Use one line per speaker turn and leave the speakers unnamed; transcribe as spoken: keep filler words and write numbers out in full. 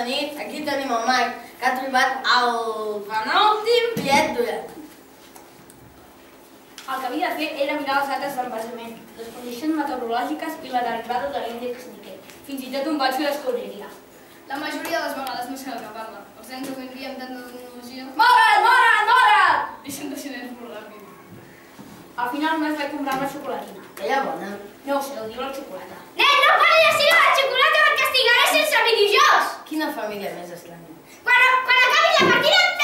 bona nit. Aquí tenim el Marc, que ha trobat el penúltim bitllet d'Oret.
El que havia de fer era mirar les dates d'envasament, les condicions meteorològiques i la derivada de l'índex Nikkei. Fins i tot un vaig fer descobriria.
La majoria de les vegades no sé el que parla. Els nens avui en dia amb tanta tecnologia...
More't, more't, more't!
Deixen de ser nens molt ràpid.
Al final només vaig comprar una xocolatina.
Que era bona.
No ho sé, ho diu la xocolata.
Nen, no parli així de la xocolata, et castigaré sense videojocs!
Quina família més estranya.
Quan, quan acabi la partida